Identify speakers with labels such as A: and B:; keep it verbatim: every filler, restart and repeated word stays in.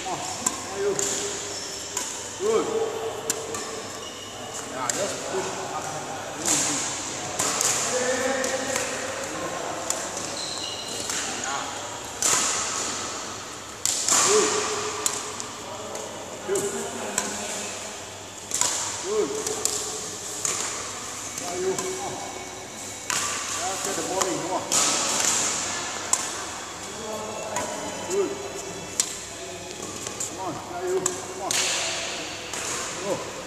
A: on. Now you. Good. Now just push up. Now. Good. Two. Good. Now you. On. Now get the body. Come on. Good. Come on, now you, come on. Go.